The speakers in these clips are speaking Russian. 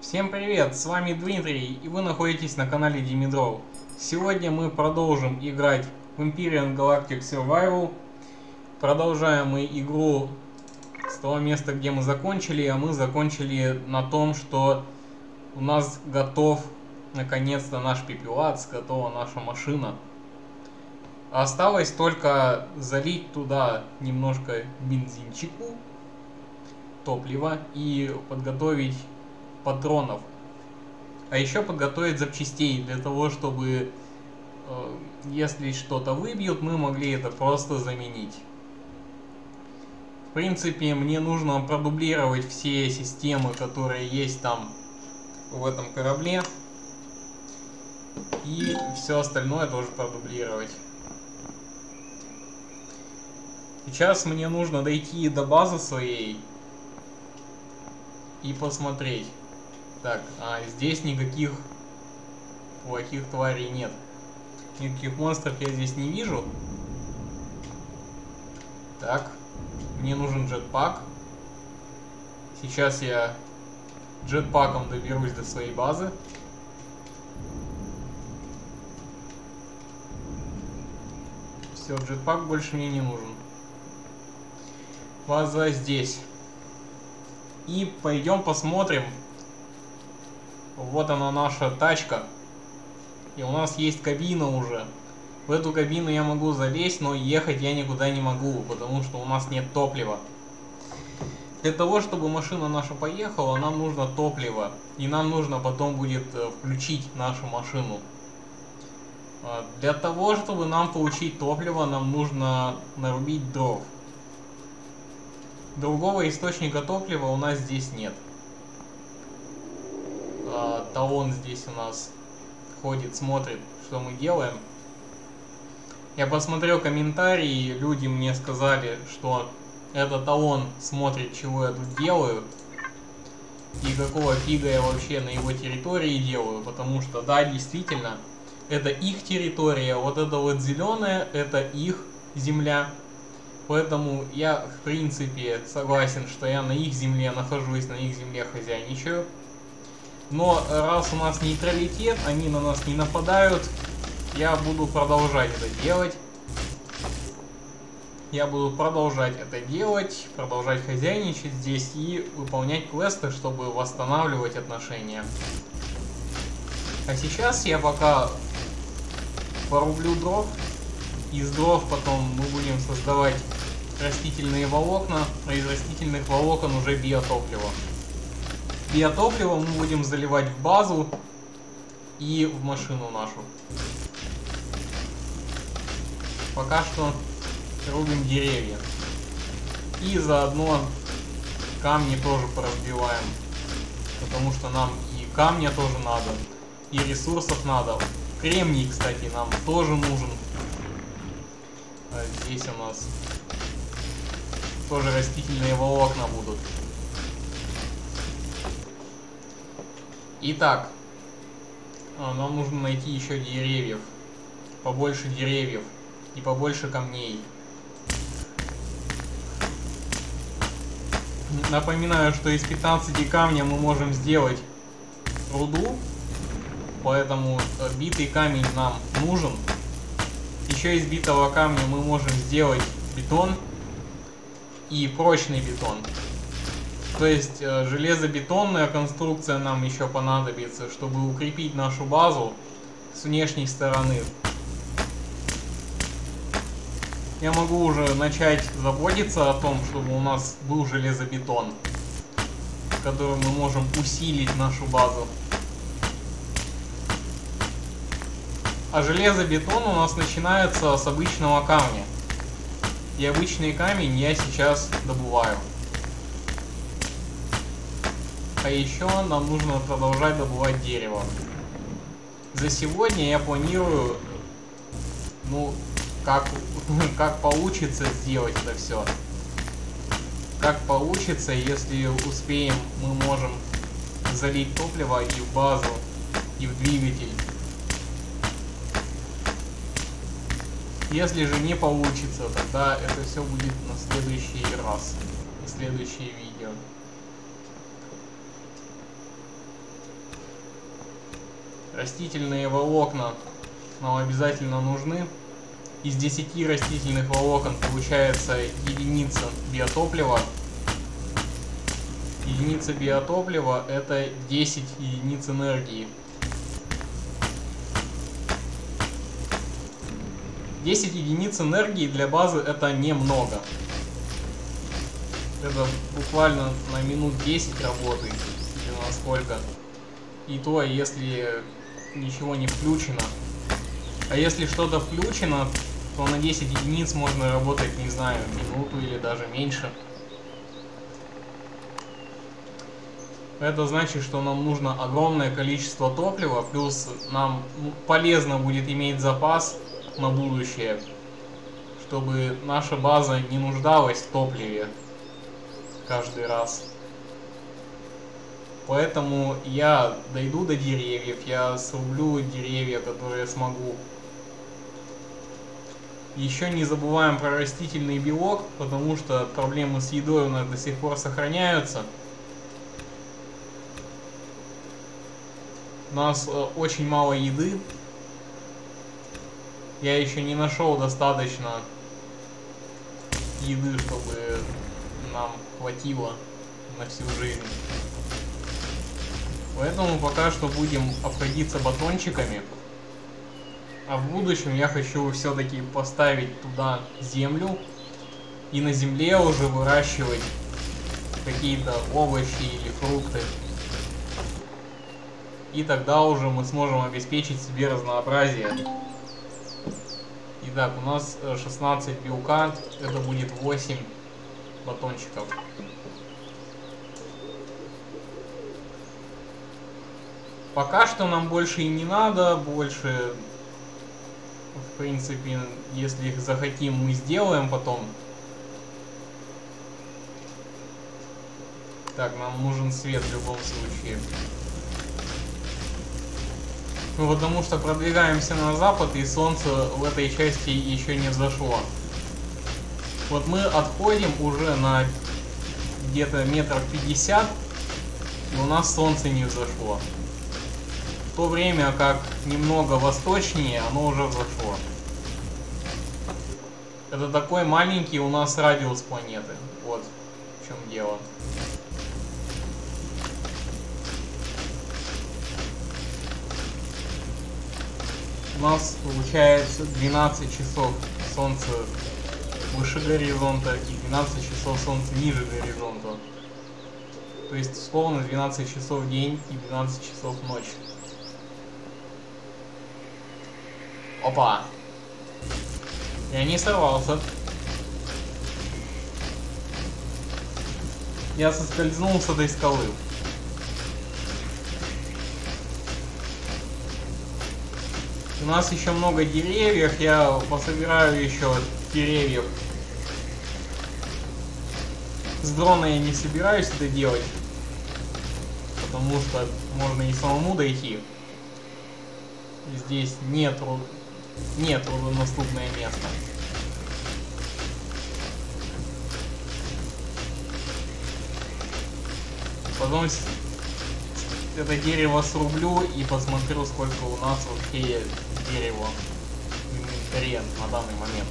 Всем привет, с вами Дмитрий, и вы находитесь на канале Dimitrov. Сегодня мы продолжим играть в Empyrean Galactic Survival. Продолжаем мы игру с того места, где мы закончили, а мы закончили на том, что у нас готов наконец-то наш пепелац, готова наша машина. Осталось только залить туда немножко бензинчику, топлива и подготовить патронов. А еще подготовить запчастей для того, чтобы если что-то выбьют, мы могли это просто заменить. В принципе, мне нужно продублировать все системы, которые есть там в этом корабле. И все остальное тоже продублировать. Сейчас мне нужно дойти до базы своей и посмотреть. Так, здесь никаких плохих тварей нет. Никаких монстров я здесь не вижу. Так, мне нужен джетпак. Сейчас я джетпаком доберусь до своей базы. Все, джетпак больше мне не нужен. База здесь. И пойдем посмотрим. Вот она, наша тачка. И у нас есть кабина уже. В эту кабину я могу залезть, но ехать я никуда не могу, потому что у нас нет топлива. Для того, чтобы машина наша поехала, нам нужно топливо. И нам нужно потом будет включить нашу машину. Для того, чтобы нам получить топливо, нам нужно нарубить дров. Другого источника топлива у нас здесь нет. Талон здесь у нас ходит, смотрит, что мы делаем. Я посмотрел комментарии, люди мне сказали, что этот Талон смотрит, чего я тут делаю. И какого фига я вообще на его территории делаю. Потому что, да, действительно, это их территория. Вот это вот зеленое, это их земля. Поэтому я, в принципе, согласен, что я на их земле нахожусь, на их земле хозяйничаю. Но раз у нас нейтралитет, они на нас не нападают, я буду продолжать это делать. Я буду продолжать это делать, продолжать хозяйничать здесь и выполнять квесты, чтобы восстанавливать отношения. А сейчас я пока порублю дров. Из дров потом мы будем создавать растительные волокна, а из растительных волокон уже биотопливо. Биотопливо мы будем заливать в базу и в машину нашу. Пока что рубим деревья. И заодно камни тоже поразбиваем. Потому что нам и камня тоже надо, и ресурсов надо. Кремний, кстати, нам тоже нужен. А здесь у нас тоже растительные волокна будут. Итак, нам нужно найти еще деревьев. Побольше деревьев и побольше камней. Напоминаю, что из 15 камня мы можем сделать руду. Поэтому битый камень нам нужен. Еще из битого камня мы можем сделать бетон и прочный бетон. То есть железобетонная конструкция нам еще понадобится, чтобы укрепить нашу базу с внешней стороны. Я могу уже начать заботиться о том, чтобы у нас был железобетон, которым мы можем усилить нашу базу. А железобетон у нас начинается с обычного камня. И обычный камень я сейчас добываю. А еще нам нужно продолжать добывать дерево. За сегодня я планирую, как получится сделать это все. Как получится, если успеем, мы можем залить топливо и в базу, и в двигатель. Если же не получится, тогда это все будет на следующий раз, на следующее видео. Растительные волокна нам обязательно нужны. Из 10 растительных волокон получается единица биотоплива. Единица биотоплива — это 10 единиц энергии. 10 единиц энергии для базы — это немного. Это буквально на минут 10 работы, или на сколько. И то, если ничего не включено. А если что-то включено, то на 10 единиц можно работать, не знаю, минуту или даже меньше. Это значит, что нам нужно огромное количество топлива, плюс нам полезно будет иметь запас на будущее, чтобы наша база не нуждалась в топливе каждый раз. Поэтому я дойду до деревьев, я срублю деревья, которые смогу. Еще не забываем про растительный белок, потому что проблемы с едой у нас до сих пор сохраняются. У нас очень мало еды. Я еще не нашел достаточно еды, чтобы нам хватило на всю жизнь. Поэтому пока что будем обходиться батончиками. А в будущем я хочу все-таки поставить туда землю. И на земле уже выращивать какие-то овощи или фрукты. И тогда уже мы сможем обеспечить себе разнообразие. Итак, у нас 16 белка, это будет 8 батончиков. Пока что нам больше и не надо, больше, в принципе, если их захотим, мы сделаем потом. Так, нам нужен свет в любом случае. Ну, потому что продвигаемся на запад, и солнце в этой части еще не взошло. Вот мы отходим уже на где-то метров 50, и у нас солнце не взошло. В то время как немного восточнее оно уже взошло. Это такой маленький у нас радиус планеты. Вот в чем дело. У нас получается 12 часов солнца выше горизонта и 12 часов солнца ниже горизонта. То есть условно 12 часов день и 12 часов ночь. Опа! Я не сорвался. Я соскользнул с этой скалы. У нас еще много деревьев, я пособираю еще деревьев. С дрона я не собираюсь это делать, потому что можно и самому дойти. Здесь нет труднодоступное место. Потом это дерево срублю и посмотрю, сколько у нас вообще дерева в инвентаре на данный момент.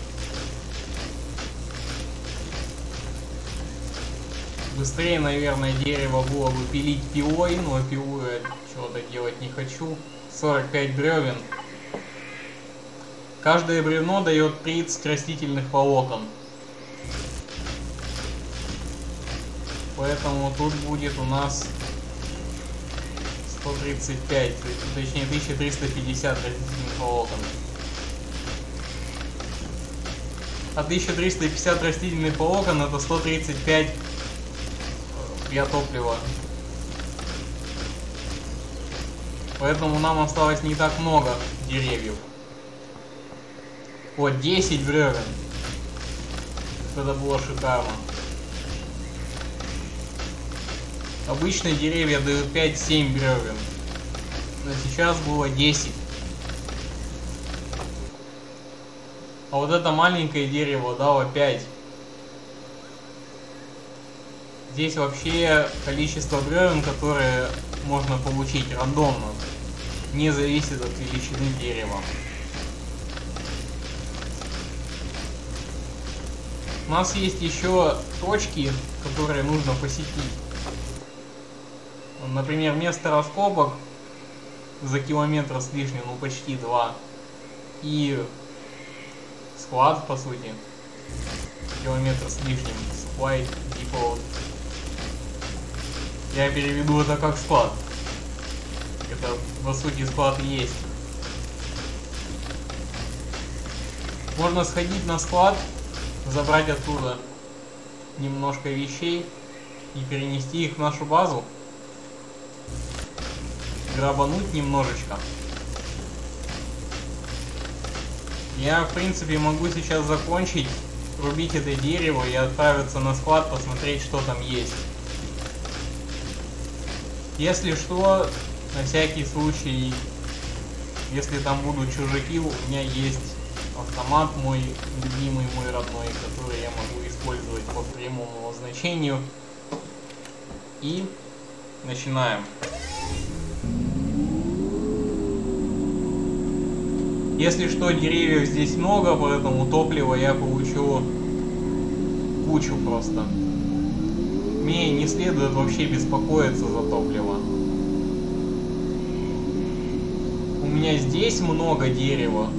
Быстрее, наверное, дерево было бы пилить пилой, но пилу я чего-то делать не хочу. 45 бревен. Каждое бревно дает 30 растительных волокон. Поэтому тут будет у нас 135, точнее 1350 растительных волокон. А 1350 растительных волокон это 135 биотоплива. Поэтому нам осталось не так много деревьев. Вот 10 бревен. Это было шикарно. Обычно деревья дают 5-7 бревен. Но сейчас было 10. А вот это маленькое дерево дало 5. Здесь вообще количество бревен, которые можно получить рандомно. не зависит от величины дерева. У нас есть еще точки, которые нужно посетить. Например, место раскопок за километр с лишним, ну почти 2. И склад, по сути, километр с лишним. Supply depot. Я переведу это как склад. Это, по сути, склад есть. Можно сходить на склад, забрать оттуда немножко вещей и перенести их в нашу базу. Грабануть немножечко. Я, в принципе, могу сейчас закончить, рубить это дерево и отправиться на склад, посмотреть, что там есть. Если что, на всякий случай, если там будут чужаки, у меня есть автомат мой любимый, мой родной, который я могу использовать по прямому назначению. И начинаем. Если что, деревьев здесь много, поэтому топлива я получу кучу просто. Мне не следует вообще беспокоиться за топливо. У меня здесь много дерева.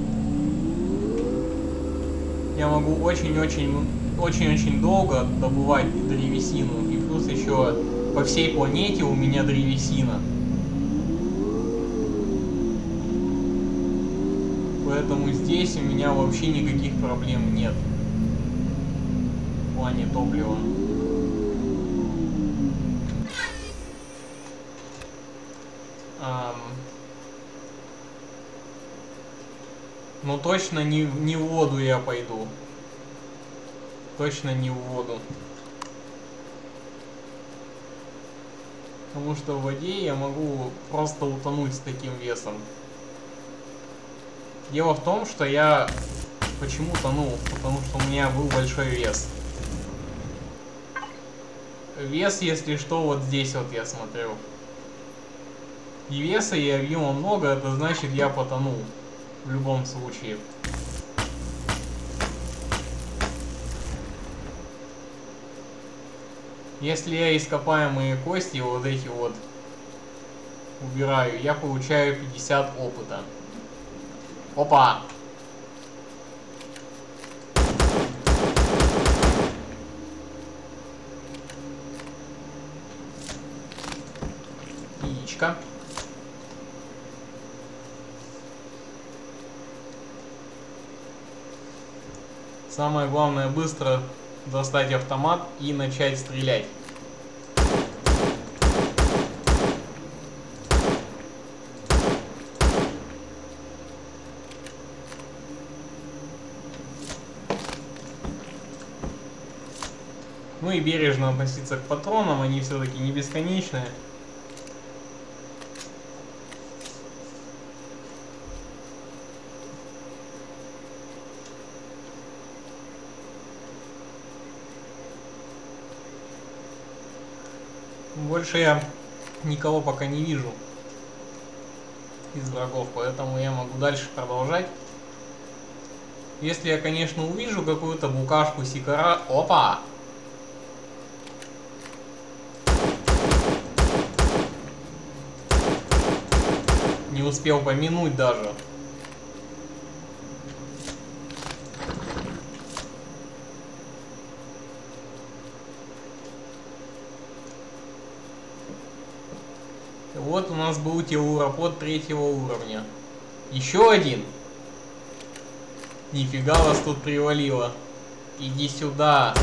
Я могу очень-очень долго добывать древесину. И плюс еще по всей планете у меня древесина. Поэтому здесь у меня вообще никаких проблем нет в плане топлива. Но точно не в воду я пойду. Точно не в воду. Потому что в воде я могу просто утонуть с таким весом. Дело в том, что я почему тонул? Потому что у меня был большой вес. Вес, если что, вот здесь вот я смотрю. И веса, и объема много, это значит, я потонул. В любом случае. Если я ископаемые кости вот эти вот убираю, я получаю 50 опыта. Опа! Яичко. Самое главное быстро достать автомат и начать стрелять. Ну и бережно относиться к патронам, они все-таки не бесконечные. Больше я никого пока не вижу из врагов, поэтому я могу дальше продолжать. Если я, конечно, увижу какую-то букашку, сикара... Опа! Не успел помянуть даже. Вот у нас был телуропод 3-го уровня. Еще один. Нифига вас тут привалило. Иди сюда.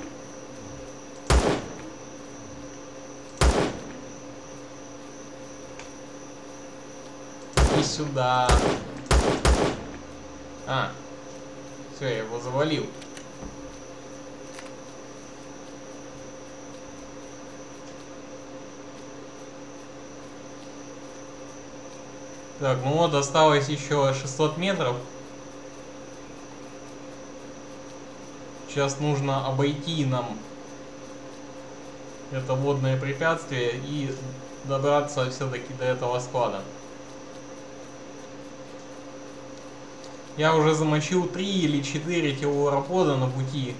Иди сюда. А. Все, я его завалил. Так, ну вот осталось еще 600 метров. Сейчас нужно обойти нам это водное препятствие и добраться все-таки до этого склада. Я уже замочил 3 или 4 телуропода на пути.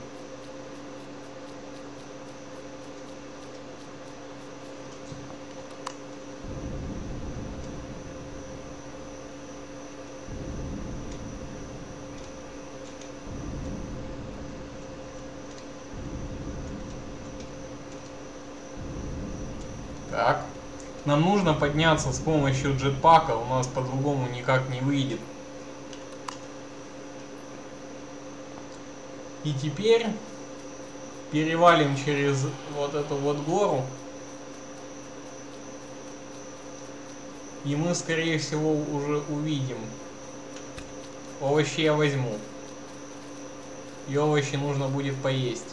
Так. Нам нужно подняться с помощью джетпака, у нас по-другому никак не выйдет. И теперь перевалим через вот эту вот гору. И мы, скорее всего, уже увидим. Овощи я возьму. И овощи нужно будет поесть.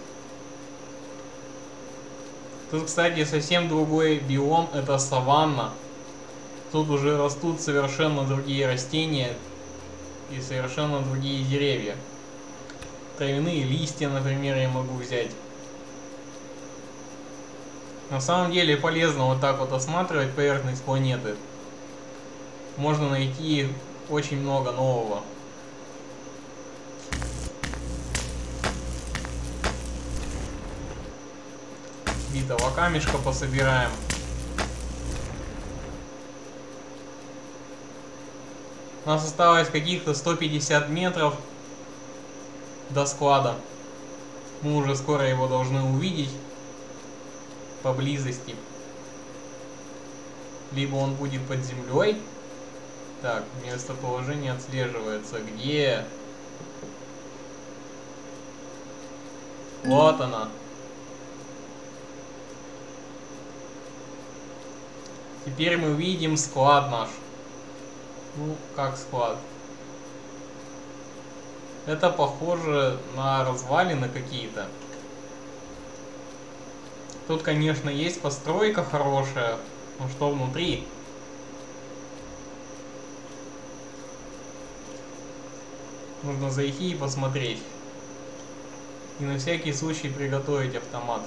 Тут, кстати, совсем другой биом, это саванна. Тут уже растут совершенно другие растения и совершенно другие деревья. Травяные листья, например, я могу взять. На самом деле полезно вот так вот осматривать поверхность планеты. Можно найти очень много нового. Битого камешка пособираем. У нас осталось каких-то 150 метров до склада. Мы уже скоро его должны увидеть поблизости. Либо он будет под землей. Так, местоположение отслеживается. Где? Вот она. Теперь мы видим склад наш. Ну, как склад? Это похоже на развалины какие-то. Тут, конечно, есть постройка хорошая. Но что внутри? Нужно зайти и посмотреть. И на всякий случай приготовить автомат.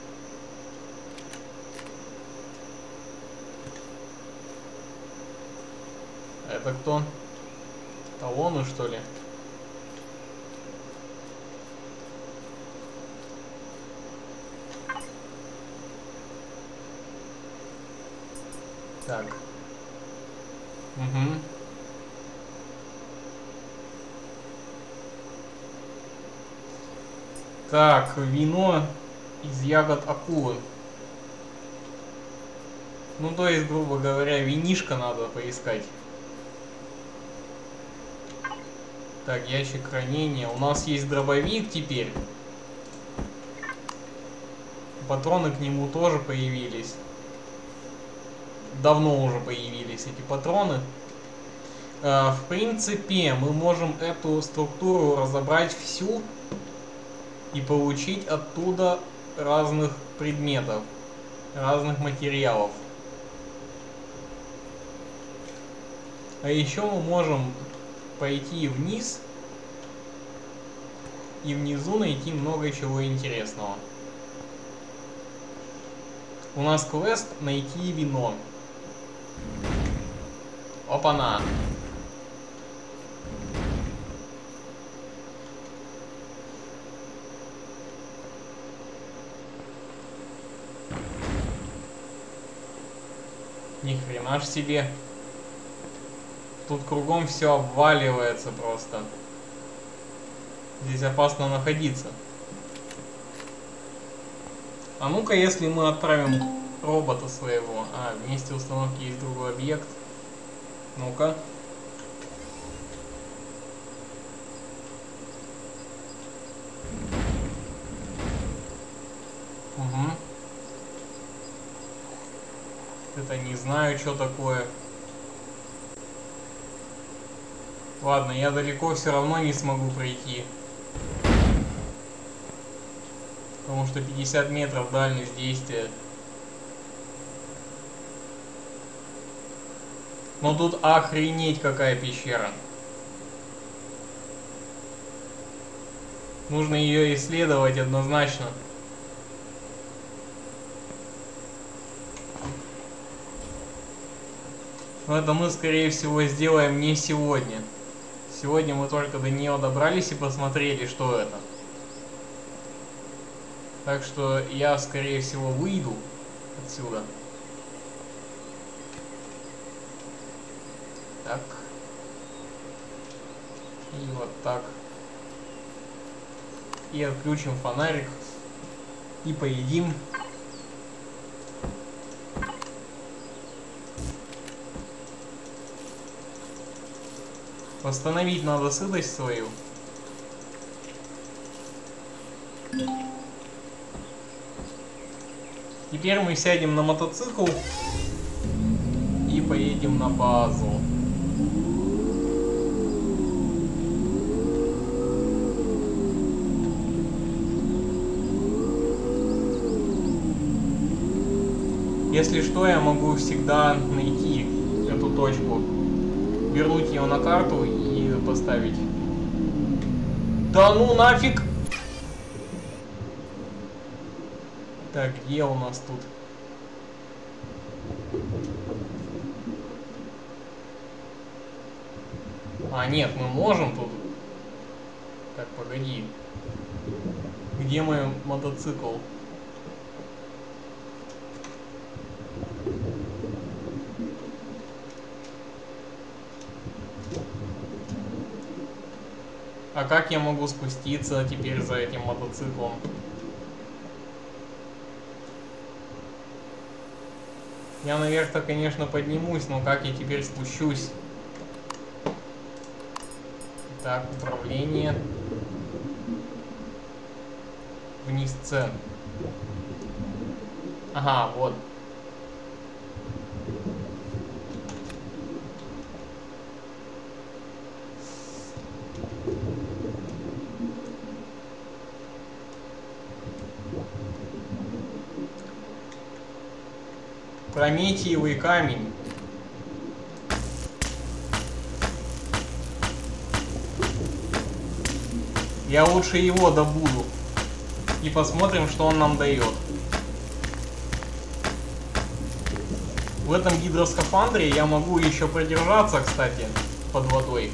Это кто? Талоны, что ли? Так. Угу. Так, вино из ягод акулы. Ну, то есть, грубо говоря, винишко надо поискать. Так, ящик хранения. У нас есть дробовик теперь. Патроны к нему тоже появились. Давно уже появились эти патроны. В принципе, мы можем эту структуру разобрать всю и получить оттуда разных предметов, разных материалов. А еще мы можем пойти вниз и внизу найти много чего интересного. У нас квест найти вино. Опа-на! Ни хрена ж себе. Тут кругом все обваливается просто. Здесь опасно находиться. А ну-ка, если мы отправим робота своего. А, в месте установки есть другой объект. Ну-ка. Угу. Это не знаю, что такое. Ладно, я далеко все равно не смогу пройти. Потому что 50 метров дальность действия. Но тут охренеть какая пещера. Нужно ее исследовать однозначно. Но это мы, скорее всего, сделаем не сегодня. Сегодня мы только до нее добрались и посмотрели, что это. Так что я, скорее всего, выйду отсюда. Так. И вот так. И отключим фонарик. И поедим. Восстановить надо сытость свою. Теперь мы сядем на мотоцикл и поедем на базу. Если что, я могу всегда найти эту точку, вернуть ее на карту и поставить. Да ну нафиг! Так, где у нас тут? А, нет, мы можем тут. Так, погоди. Где мой мотоцикл? А как я могу спуститься теперь за этим мотоциклом? Я наверх-то, конечно, поднимусь, но как я теперь спущусь? Так, управление. Вниз С. Ага, вот. Прометиевый камень. Я лучше его добуду. И посмотрим, что он нам дает. В этом гидроскафандре я могу еще продержаться, кстати, под водой.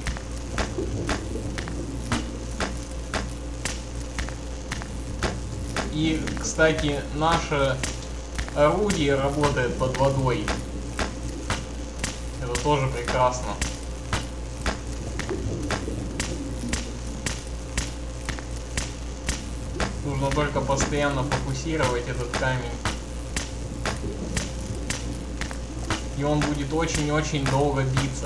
И, кстати, наше орудие работает под водой. Это тоже прекрасно. Нужно только постоянно фокусировать этот камень. И он будет очень-очень долго биться.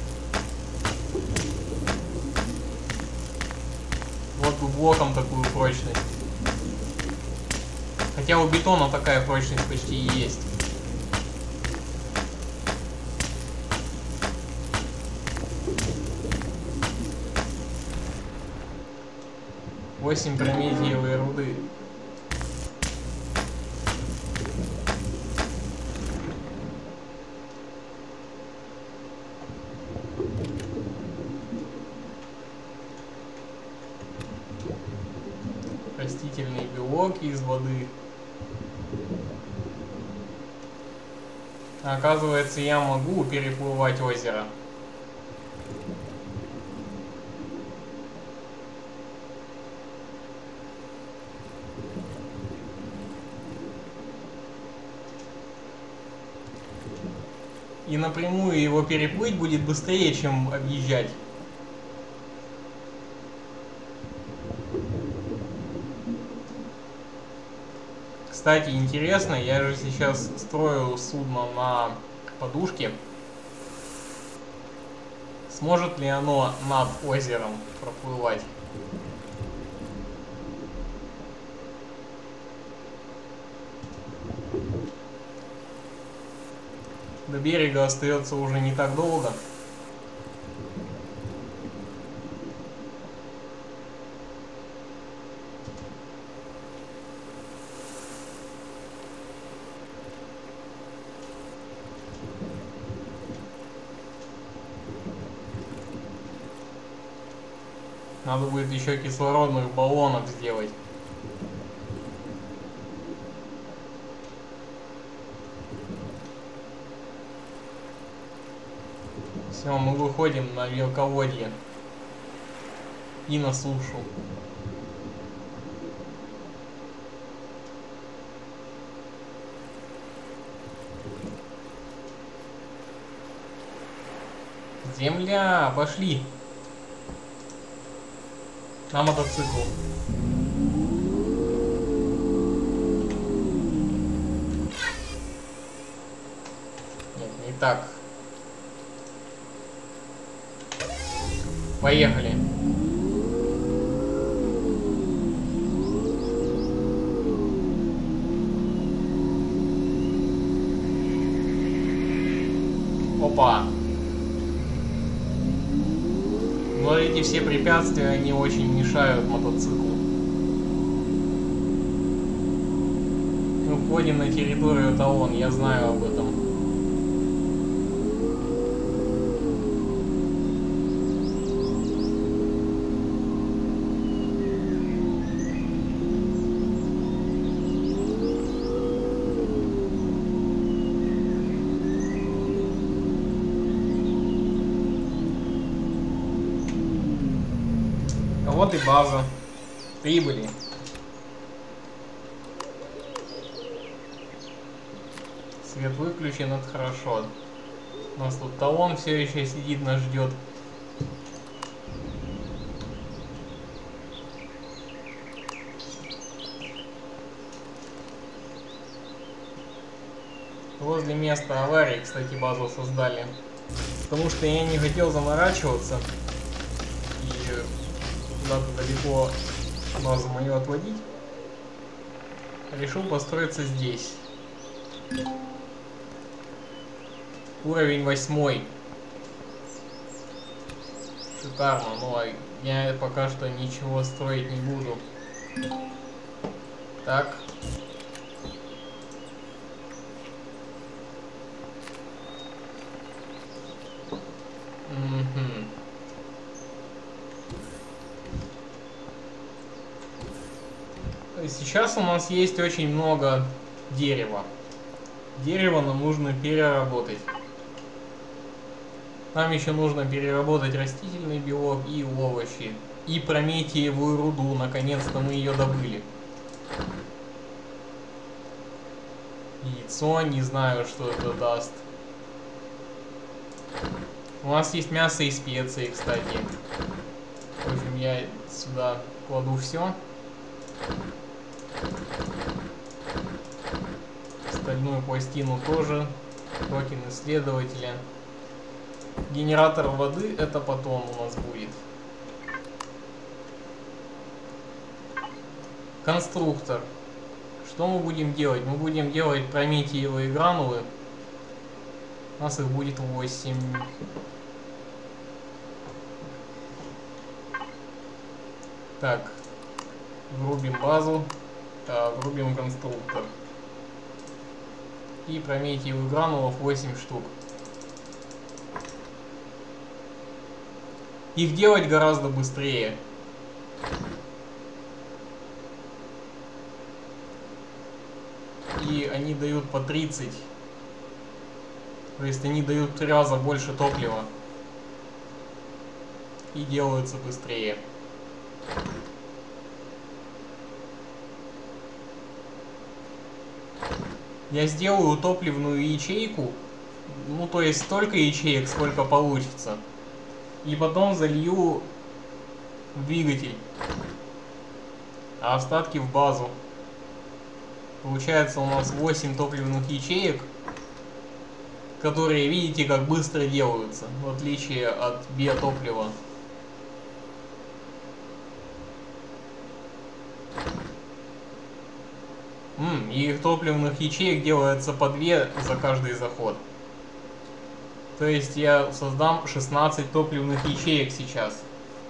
Вот у блоком такую прочность. Хотя у бетона такая прочность почти и есть. Восемь прометиевой руды. Растительный белок из воды. Оказывается, я могу переплывать озеро. И напрямую его переплыть будет быстрее, чем объезжать. Кстати, интересно, я же сейчас строю судно на подушке. Сможет ли оно над озером проплывать? До берега остается уже не так долго. Надо будет еще кислородных баллонов сделать. Все, мы выходим на мелководье. и на сушу. Земля, пошли. На мотоцикл. Нет, не так. Поехали. Опа. Но эти все препятствия, они очень мешают мотоциклу. Мы входим на территорию Талон, я знаю об этом. Вот и база. Прибыли. Свет выключен, это хорошо. У нас тут Талон все еще сидит, нас ждет. Возле места аварии, кстати, базу создали. Потому что я не хотел заморачиваться и куда-то далеко базу мою отводить. Решил построиться здесь. Уровень 8. Шикарно, но я пока что ничего строить не буду. Так. Сейчас у нас есть очень много дерева. Дерево нам нужно переработать. Нам еще нужно переработать растительный белок и овощи. И прометиевую руду. Наконец-то мы ее добыли. Яйцо, не знаю, что это даст. У нас есть мясо и специи, кстати. В общем, я сюда кладу все. Стальную пластину тоже. Токен исследователя. Генератор воды это потом у нас будет. Конструктор. Что мы будем делать? Мы будем делать прометиевые гранулы. У нас их будет 8. Так. Врубим базу. Врубим конструктор. И прометиевых гранулов 8 штук. Их делать гораздо быстрее. И они дают по 30. То есть они дают в 3 раза больше топлива. И делаются быстрее. Я сделаю топливную ячейку. Ну, то есть столько ячеек, сколько получится. И потом залью в двигатель. А остатки в базу. Получается у нас 8 топливных ячеек. Которые, видите, как быстро делаются. В отличие от биотоплива. И их топливных ячеек делается по 2 за каждый заход. То есть я создам 16 топливных ячеек сейчас.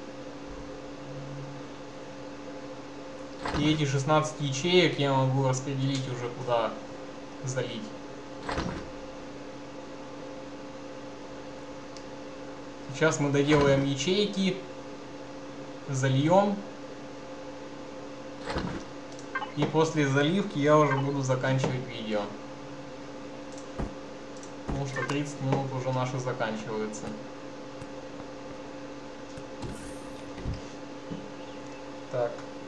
И эти 16 ячеек я могу распределить уже куда залить. Сейчас мы доделаем ячейки. Зальем. И после заливки я уже буду заканчивать видео. Потому что 30 минут уже наши заканчиваются. Так.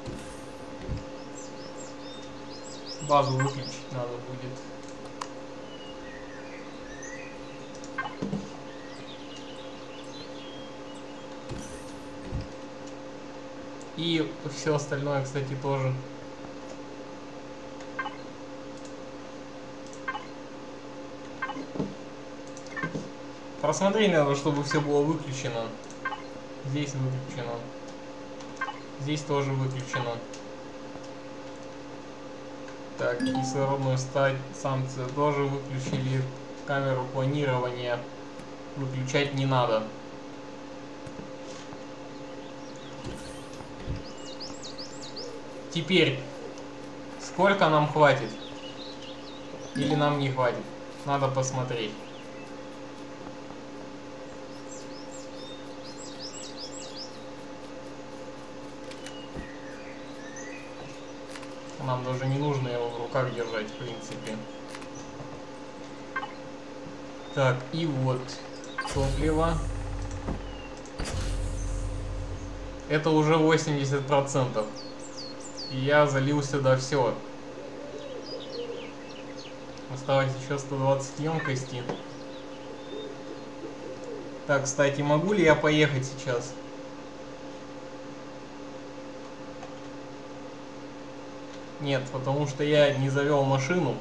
Базу выключить надо будет. И все остальное, кстати, тоже. Просмотреть надо, чтобы все было выключено. Здесь выключено. Здесь тоже выключено. Так, кислородную станцию тоже выключили. Камеру планирования выключать не надо. Теперь, сколько нам хватит? Или нам не хватит? Надо посмотреть. Нам даже не нужно его в руках держать, в принципе. Так, и вот топливо. Это уже 80%. И я залил сюда все. Осталось еще 120 емкостей. Так, кстати, могу ли я поехать сейчас? Нет, потому что я не завел машину.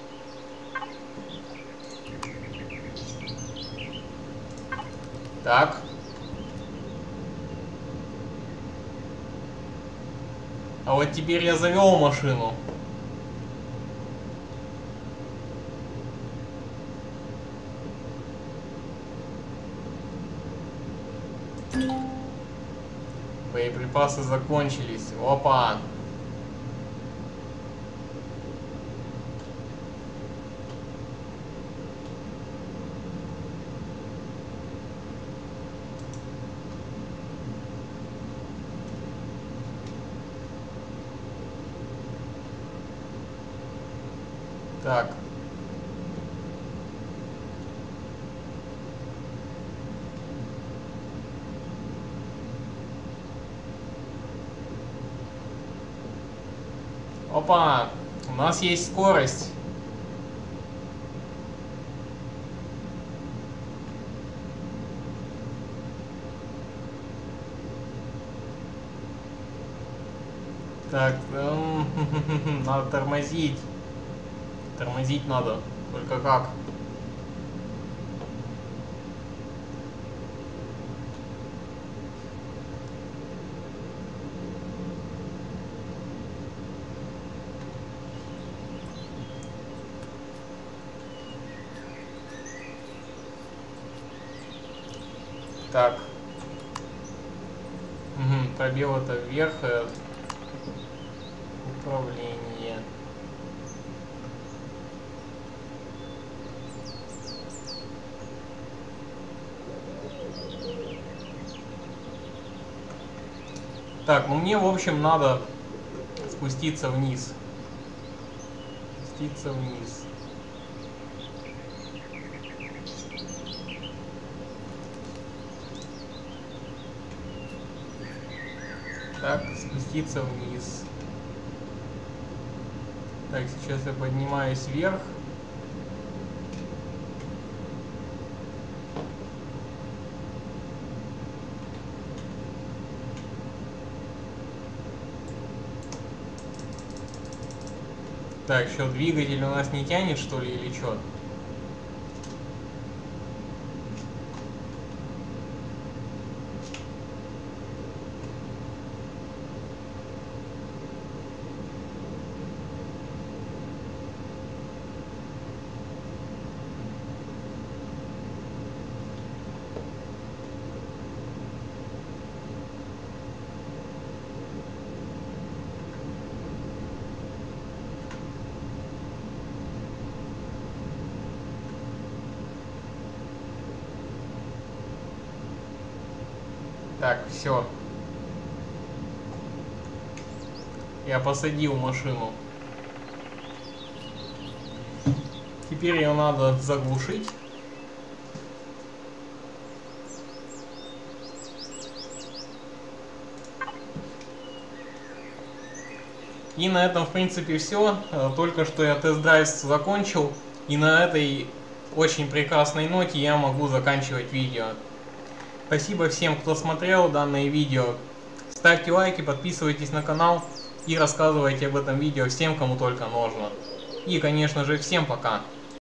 Так. А вот теперь я завел машину. Боеприпасы закончились. Опа. Так. Опа, у нас есть скорость. Так, надо тормозить. Тормозить надо. Только как? Так. Угу, пробел это вверх. Управление. Так, ну мне, в общем, надо спуститься вниз. Спуститься вниз. Так, спуститься вниз. Так, сейчас я поднимаюсь вверх. Так, что, двигатель у нас не тянет, что ли, или что? Так, все. Я посадил машину. Теперь ее надо заглушить. И на этом, в принципе, все. Только что я тест-драйв закончил. И на этой очень прекрасной ноте я могу заканчивать видео. Спасибо всем, кто смотрел данное видео. Ставьте лайки, подписывайтесь на канал и рассказывайте об этом видео всем, кому только нужно. И, конечно же, всем пока.